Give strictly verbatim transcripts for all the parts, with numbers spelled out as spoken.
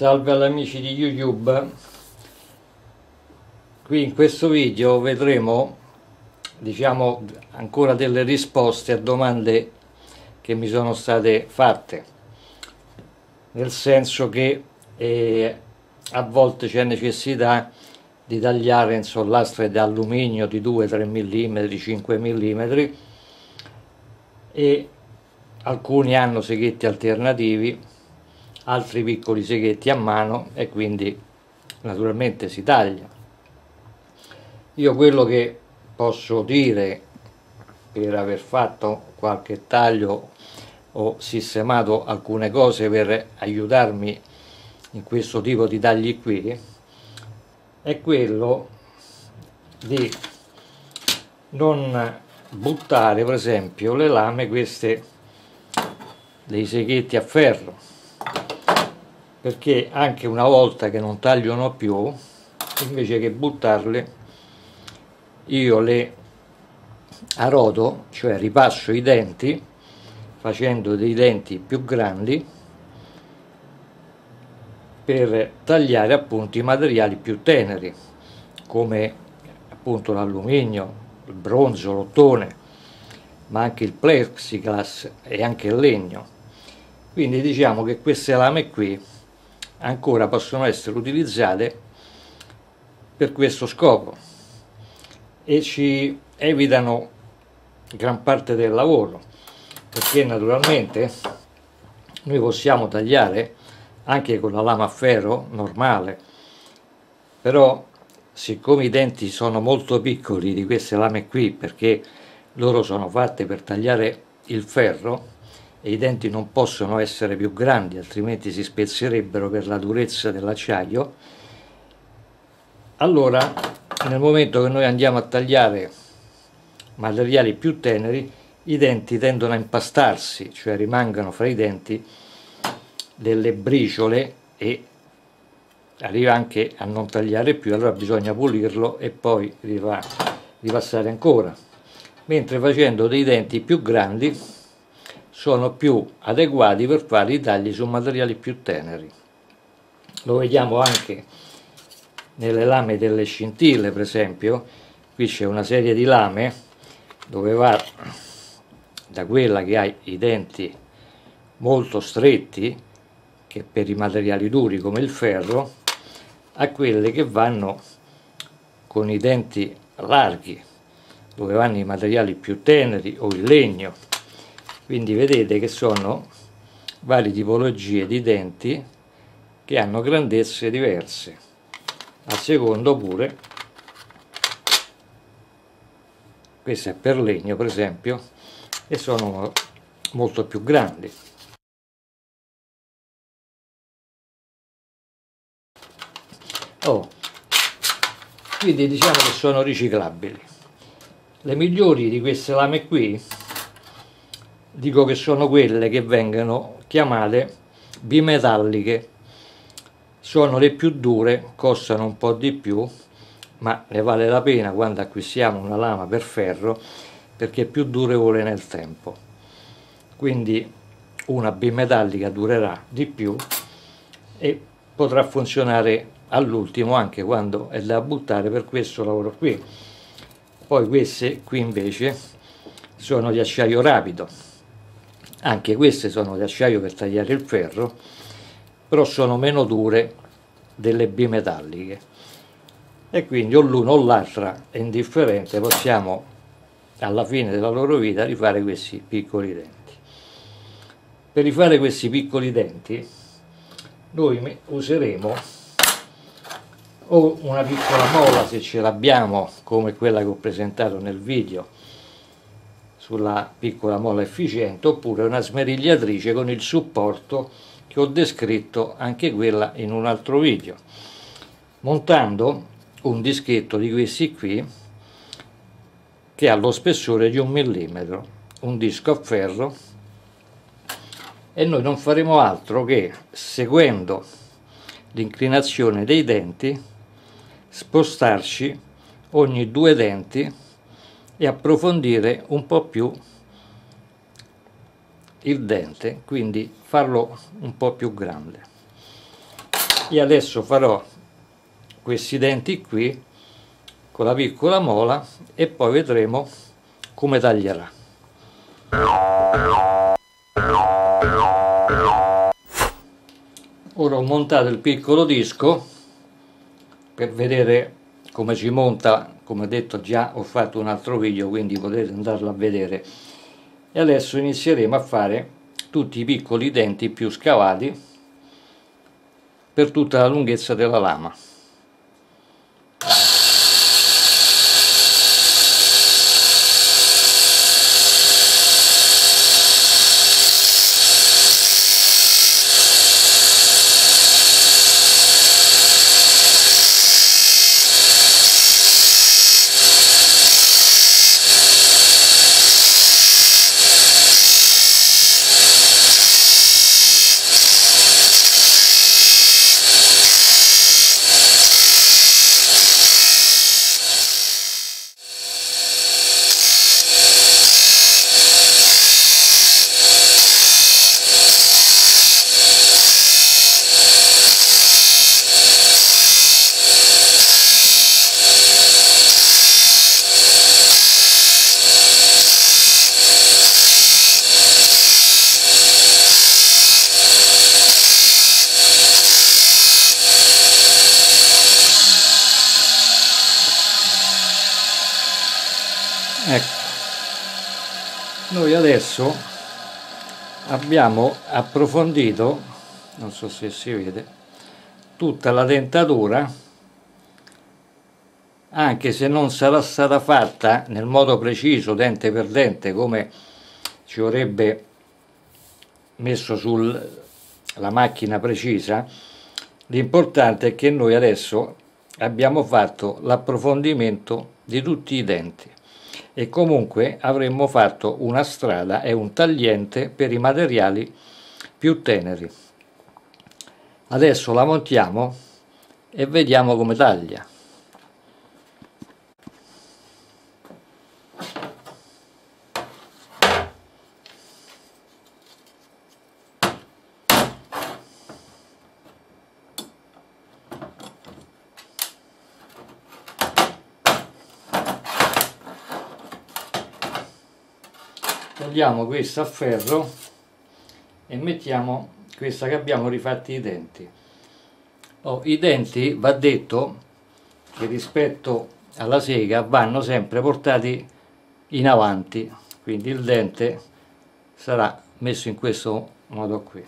Salve agli amici di YouTube. Qui in questo video vedremo, diciamo, ancora delle risposte a domande che mi sono state fatte, nel senso che eh, a volte c'è necessità di tagliare in sollastre d'alluminio di due tre millimetri, cinque millimetri, e alcuni hanno seghetti alternativi, altri piccoli seghetti a mano, e quindi naturalmente si taglia. Io quello che posso dire, per aver fatto qualche taglio o sistemato alcune cose per aiutarmi in questo tipo di tagli qui, è quello di non buttare, per esempio, le lame queste dei seghetti a ferro, perché anche una volta che non tagliano più, invece che buttarle, io le arroto, cioè ripasso i denti facendo dei denti più grandi per tagliare appunto i materiali più teneri, come appunto l'alluminio, il bronzo, l'ottone, ma anche il plexiglass e anche il legno. Quindi diciamo che queste lame qui ancora possono essere utilizzate per questo scopo e ci evitano gran parte del lavoro, perché naturalmente noi possiamo tagliare anche con la lama a ferro normale, però siccome i denti sono molto piccoli di queste lame qui, perché loro sono fatte per tagliare il ferro e i denti non possono essere più grandi, altrimenti si spezzerebbero per la durezza dell'acciaio, allora nel momento che noi andiamo a tagliare materiali più teneri, i denti tendono a impastarsi, cioè rimangono fra i denti delle briciole e arriva anche a non tagliare più. Allora bisogna pulirlo e poi ripassare ancora, mentre facendo dei denti più grandi sono più adeguati per fare i tagli su materiali più teneri. Lo vediamo anche nelle lame delle scintille, per esempio. Qui c'è una serie di lame dove va da quella che ha i denti molto stretti, che per i materiali duri come il ferro, a quelle che vanno con i denti larghi, dove vanno i materiali più teneri o il legno. Quindi vedete che sono varie tipologie di denti che hanno grandezze diverse, a secondo pure, questo è per legno per esempio, e sono molto più grandi. Oh, quindi diciamo che sono riciclabili. Le migliori di queste lame qui, dico che sono quelle che vengono chiamate bimetalliche, sono le più dure, costano un po' di più, ma ne vale la pena quando acquistiamo una lama per ferro, perché è più durevole nel tempo. Quindi una bimetallica durerà di più e potrà funzionare all'ultimo anche quando è da buttare per questo lavoro qui. Poi queste qui invece sono di acciaio rapido, anche queste sono di acciaio per tagliare il ferro, però sono meno dure delle bimetalliche, e quindi o l'una o l'altra è indifferente, possiamo alla fine della loro vita rifare questi piccoli denti. Per rifare questi piccoli denti noi useremo o una piccola mola, se ce l'abbiamo, come quella che ho presentato nel video sulla piccola mola efficiente, oppure una smerigliatrice con il supporto che ho descritto anche quella in un altro video, montando un dischetto di questi qui che ha lo spessore di un millimetro, un disco a ferro, e noi non faremo altro che, seguendo l'inclinazione dei denti, spostarci ogni due denti e approfondire un po' più il dente, quindi farlo un po' più grande. E adesso farò questi denti qui con la piccola mola e poi vedremo come taglierà. Ora ho montato il piccolo disco per vedere come si monta. Come detto, già ho fatto un altro video, quindi potete andarlo a vedere. E adesso inizieremo a fare tutti i piccoli denti più scavati per tutta la lunghezza della lama. Ecco, noi adesso abbiamo approfondito, non so se si vede, tutta la dentatura, anche se non sarà stata fatta nel modo preciso, dente per dente, come ci vorrebbe messo sulla macchina precisa. L'importante è che noi adesso abbiamo fatto l'approfondimento di tutti i denti e comunque avremmo fatto una strada e un tagliente per i materiali più teneri. Adesso la montiamo e vediamo come taglia. Togliamo questa a ferro e mettiamo questa che abbiamo rifatti i denti. Oh, i denti, va detto che rispetto alla sega vanno sempre portati in avanti, quindi il dente sarà messo in questo modo qui.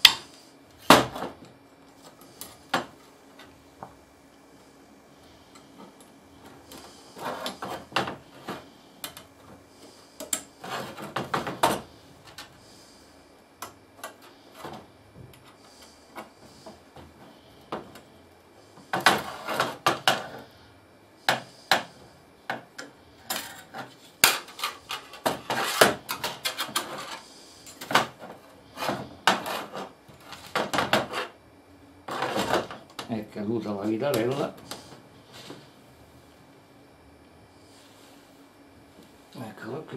È caduta la vitarella. Eccola qui.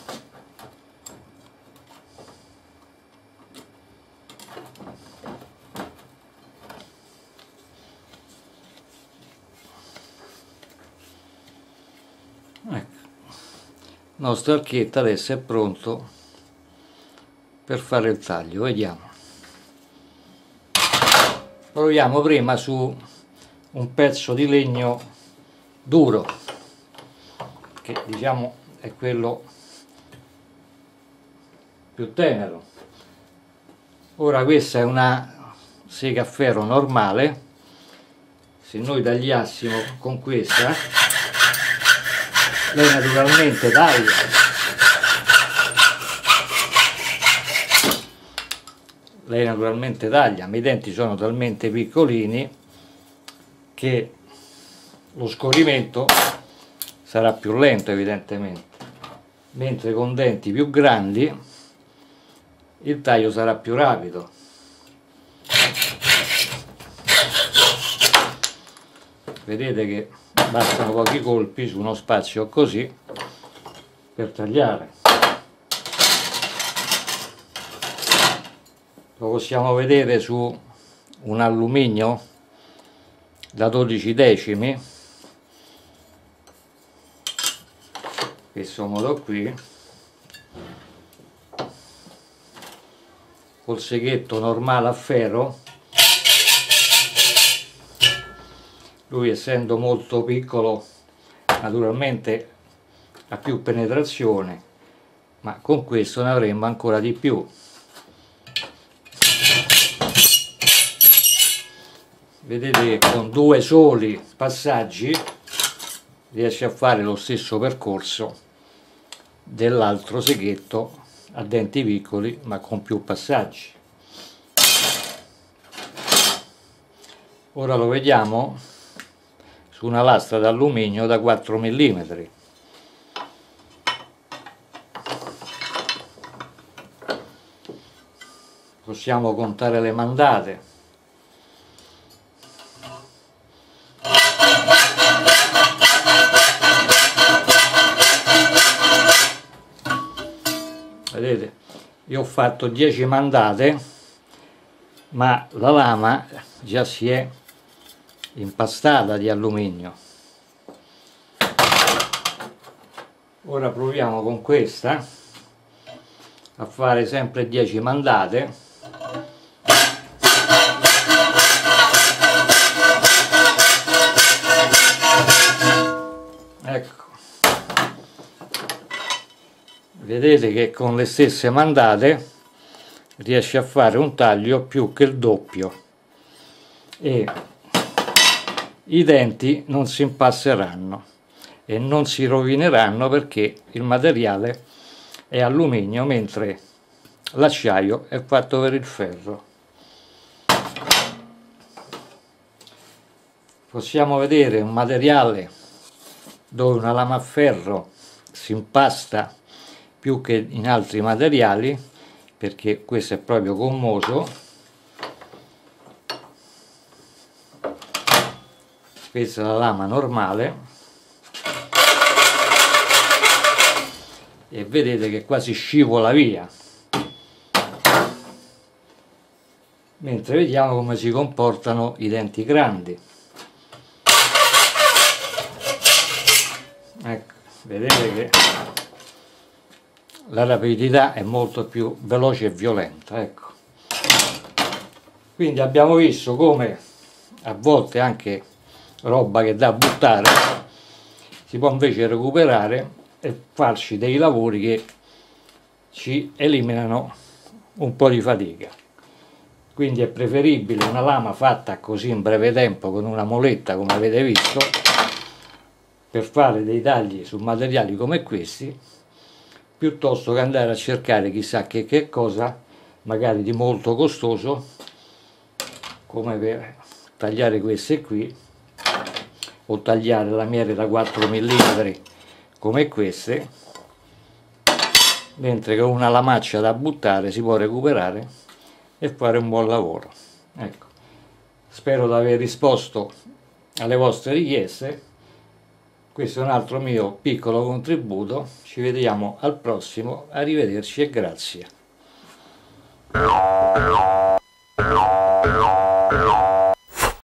Ecco, il nostro archetto adesso è pronto per fare il taglio, vediamo. Proviamo prima su un pezzo di legno duro, che diciamo è quello più tenero. Ora questa è una sega a ferro normale, se noi tagliassimo con questa, lei naturalmente taglia, lei naturalmente taglia, ma i denti sono talmente piccolini che lo scorrimento sarà più lento evidentemente, mentre con denti più grandi il taglio sarà più rapido. Vedete che bastano pochi colpi su uno spazio così per tagliare. Lo possiamo vedere su un alluminio da dodici decimi, questo modo qui, col seghetto normale a ferro. Lui, essendo molto piccolo, naturalmente ha più penetrazione, ma con questo ne avremo ancora di più. Vedete che con due soli passaggi riesce a fare lo stesso percorso dell'altro seghetto a denti piccoli, ma con più passaggi. Ora lo vediamo su una lastra d'alluminio da quattro millimetri. Possiamo contare le mandate. Vedete, io ho fatto dieci mandate, ma la lama già si è impastata di alluminio. Ora proviamo con questa a fare sempre dieci mandate. Ecco, vedete che con le stesse mandate riesce a fare un taglio più che il doppio e i denti non si impasseranno e non si rovineranno, perché il materiale è alluminio mentre l'acciaio è fatto per il ferro. Possiamo vedere un materiale dove una lama a ferro si impasta più che in altri materiali, perché questo è proprio gommoso. Questa è la lama normale e vedete che quasi scivola via, mentre vediamo come si comportano i denti grandi. Ecco, vedete che la rapidità è molto più veloce e violenta. Ecco, quindi abbiamo visto come a volte anche roba che da buttare si può invece recuperare e farci dei lavori che ci eliminano un po' di fatica. Quindi è preferibile una lama fatta così in breve tempo con una moletta, come avete visto, per fare dei tagli su materiali come questi, piuttosto che andare a cercare chissà che, che cosa, magari di molto costoso, come per tagliare queste qui, o tagliare lamiere da quattro millimetri come queste, mentre con una lamaccia da buttare si può recuperare e fare un buon lavoro. Ecco, spero di aver risposto alle vostre richieste. Questo è un altro mio piccolo contributo. Ci vediamo al prossimo, arrivederci e grazie.